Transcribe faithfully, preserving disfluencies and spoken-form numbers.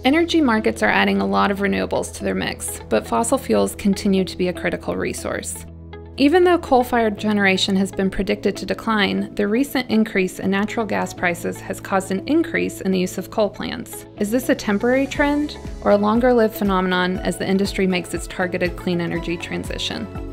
Energy markets are adding a lot of renewables to their mix, but fossil fuels continue to be a critical resource. Even though coal-fired generation has been predicted to decline, the recent increase in natural gas prices has caused an increase in the use of coal plants. Is this a temporary trend or a longer-lived phenomenon as the industry makes its targeted clean energy transition?